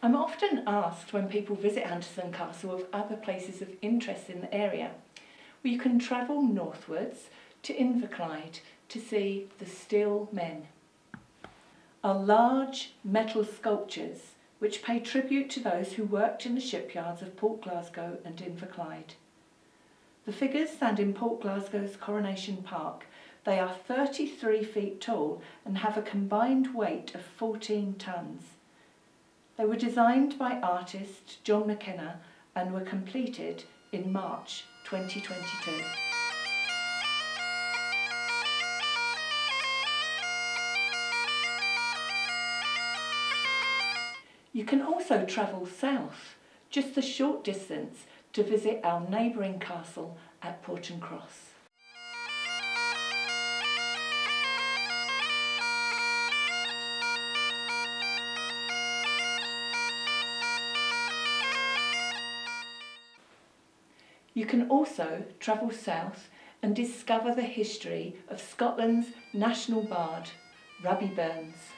I'm often asked when people visit Hunterston Castle of other places of interest in the area. Well, you can travel northwards to Clyde to see the Steel Men, are large metal sculptures which pay tribute to those who worked in the shipyards of Port Glasgow and Clyde. The figures stand in Port Glasgow's Coronation Park. They are 33 feet tall and have a combined weight of 14 tonnes. They were designed by artist John McKenna and were completed in March 2022. You can also travel south, just a short distance, to visit our neighbouring castle at Portencross. You can also travel south and discover the history of Scotland's national bard, Robbie Burns.